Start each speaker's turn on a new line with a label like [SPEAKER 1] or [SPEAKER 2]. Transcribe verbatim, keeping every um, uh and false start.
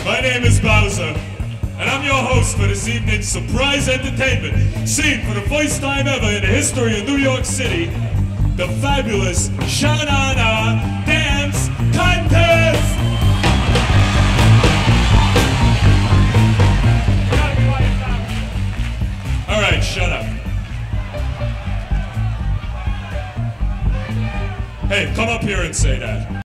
[SPEAKER 1] My name is Bowser, and I'm your host for this evening's surprise entertainment, seen for the first time ever in the history of New York City, the fabulous Sha-Na-Na Dance Contest! All right, shut up. Hey, come up here and say that.